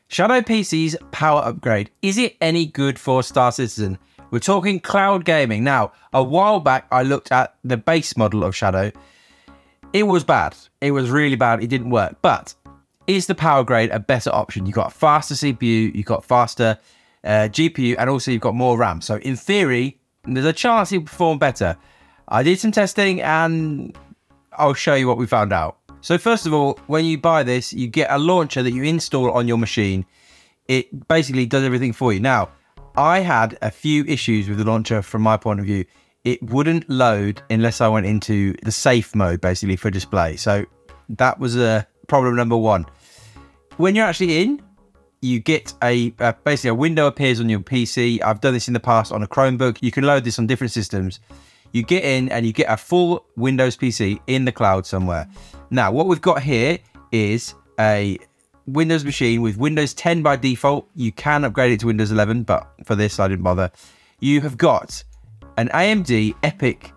Shadow PC's power upgrade. Is it any good for Star Citizen? We're talking cloud gaming. Now, a while back, I looked at the base model of Shadow. It was bad. It was really bad. It didn't work. But is the power grade a better option? You've got a faster CPU, you've got faster GPU, and also you've got more RAM. So in theory, there's a chance it'll perform better. I did some testing and I'll show you what we found out. So first of all, when you buy this, you get a launcher that you install on your machine. It basically does everything for you. Now, I had a few issues with the launcher from my point of view. It wouldn't load unless I went into the safe mode, basically, for display. So that was a problem number one. When you're actually in, you get basically a window appears on your PC. I've done this in the past on a Chromebook. You can load this on different systems. You get in and you get a full Windows PC in the cloud somewhere. Now, what we've got here is a Windows machine with Windows 10 by default. You can upgrade it to Windows 11, but for this, I didn't bother. You have got an AMD EPYC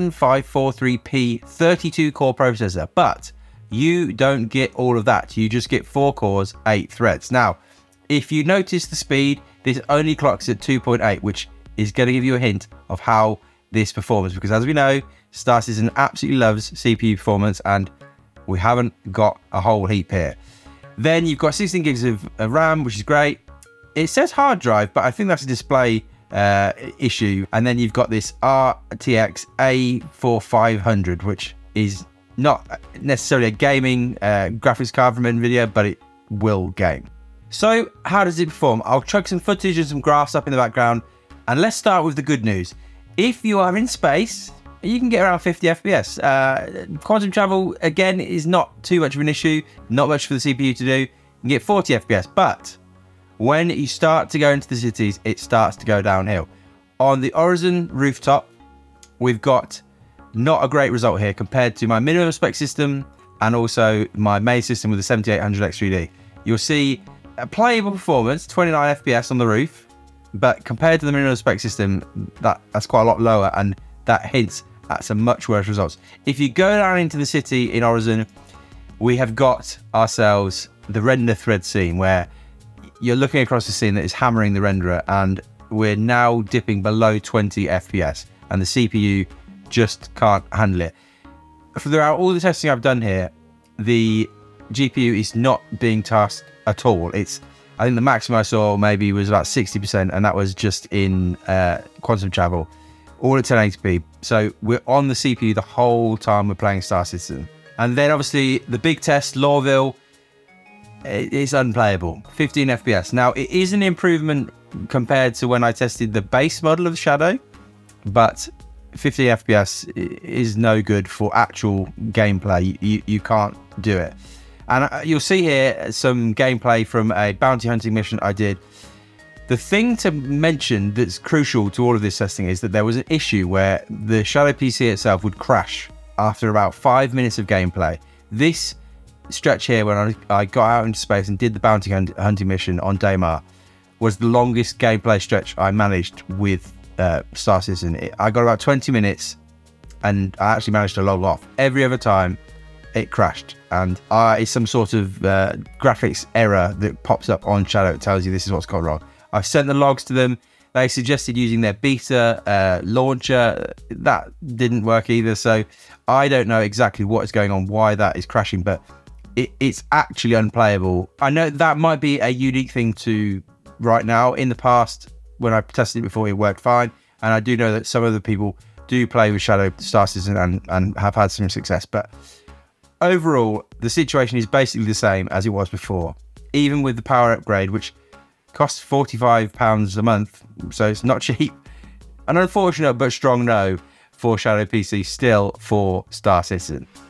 7543P 32-core processor, but you don't get all of that. You just get 4 cores, 8 threads. Now, if you notice the speed, this only clocks at 2.8, which is going to give you a hint of how this performs, because as we know, Star Citizen absolutely loves CPU performance, and we haven't got a whole heap here. Then you've got 16 gigs of RAM, which is great. It says hard drive, but I think that's a display issue. And then you've got this RTX A4500, which is not necessarily a gaming graphics card from NVIDIA, but it will game. So how does it perform? I'll chuck some footage and some graphs up in the background, and let's start with the good news. If you are in space, you can get around 50 FPS. Quantum travel, again, is not too much of an issue. Not much for the CPU to do. You can get 40 FPS, but when you start to go into the cities, it starts to go downhill. On the Horizon rooftop, we've got not a great result here compared to my minimum spec system and also my main system with the 7800 X3D. You'll see a playable performance, 29 FPS on the roof, but compared to the minimum spec system, that's quite a lot lower, and that hints at some much worse results. If you go down into the city in Horizon, we have got ourselves the render thread scene where you're looking across the scene that is hammering the renderer, and we're now dipping below 20 FPS, and the CPU just can't handle it. Throughout all the testing I've done here, the GPU is not being tasked at all. I think the maximum I saw maybe was about 60%, and that was just in quantum travel, all at 1080p. So we're on the CPU the whole time we're playing Star Citizen. And then obviously the big test, Lorville, it's unplayable, 15 FPS. Now, it is an improvement compared to when I tested the base model of Shadow, but 15 FPS is no good for actual gameplay. You can't do it. And you'll see here some gameplay from a bounty hunting mission I did. The thing to mention that's crucial to all of this testing is that there was an issue where the Shadow PC itself would crash after about 5 minutes of gameplay. This stretch here, when I got out into space and did the bounty hunting mission on Daymar, was the longest gameplay stretch I managed with Star Citizen. I got about 20 minutes and I actually managed to log off. Every other time it crashed, and it's some sort of graphics error that pops up on Shadow. It tells you this is what's gone wrong. I've sent the logs to them. They suggested using their beta launcher. That didn't work either, so I don't know exactly what is going on, why that is crashing, but it's actually unplayable. I know that might be a unique thing to right now. In the past, when I tested it before, it worked fine, and I do know that some other people do play with Shadow Star Citizen and have had some success, but overall, the situation is basically the same as it was before, even with the power upgrade, which costs £45 a month, so it's not cheap. An unfortunate but strong no for Shadow PC still for Star Citizen.